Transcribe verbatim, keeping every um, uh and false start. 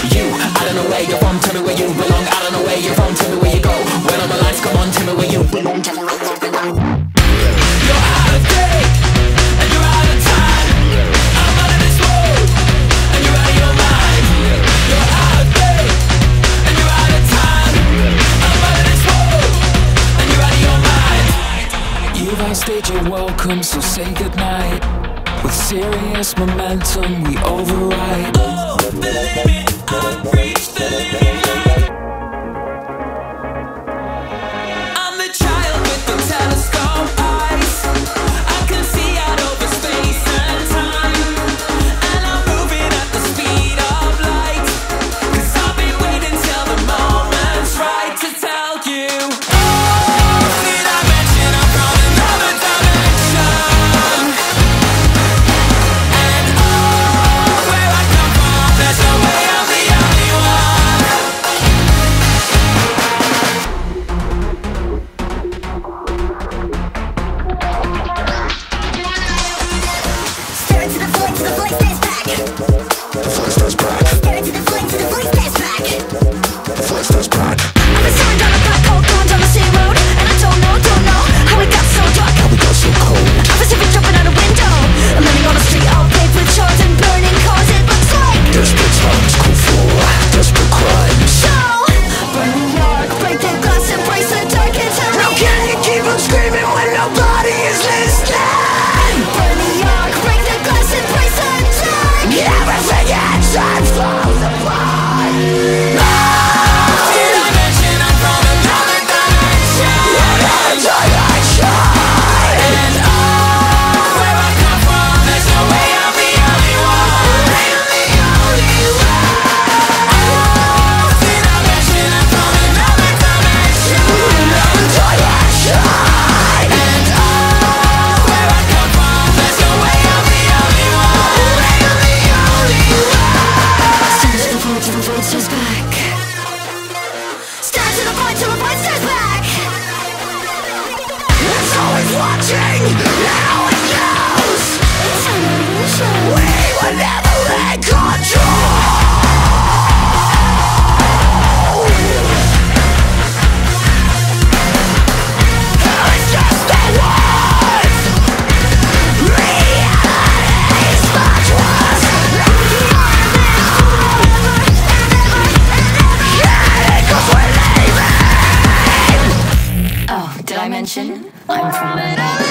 you. I don't know where you're from, tell me where you belong. I don't know where you're from, tell me where you go. When all my lights come on, tell me where you belong. Tell me where you belong. You're out of date, and you're out of time. I'm out of this world, and you're out of your mind. You're out of date, and you're out of time. I'm out of this world, and you're out of your mind. You've outstayed your welcome, so say goodnight. With serious momentum, we override. Oh, the limit, I've reached the limit. I'm the child with the telescope eyes. I can see out over space and time. And I'm moving at the speed of light. Cause I've been waiting till the moment's right to tell you. Oh, did I mention I'm from another dimension? And oh, where I come from, there's no way I'm the only one. Stare into the void till the voice stares back. The voice stares back. Stare into the void till the voice stares back. The voice stares back. I've been staring down a black hole going down the same road, and I don't know, don't know how it got so dark. How we got so cold. I was even jumping out a window. I'm living on the street all paved with shards and burning cars. It looks like Desperate times call for desperate crimes. so. Burn New York, break the glass, embrace the dark and tell me. How can you keep on screaming when nobody is listening? Burn New York, break the glass, embrace the dark. Everything inside falls apart. Did I mention I'm from another dimension? Another dimension. And oh, where I come from, there's no way I'm the only one. I'm the only one. Oh, did I mention I'm from another dimension? Another dimension. And oh, where I come from, there's no way I'm the only one. I'm the only one. Stand to the void till the void stares back. Stand to the void till the void stares back. It's always watching, now it knows. It's an illusion. We were never in control. It's just the words. Reality's much worse. Yeah, 'cause we're leaving. Oh, did I mention I'm from another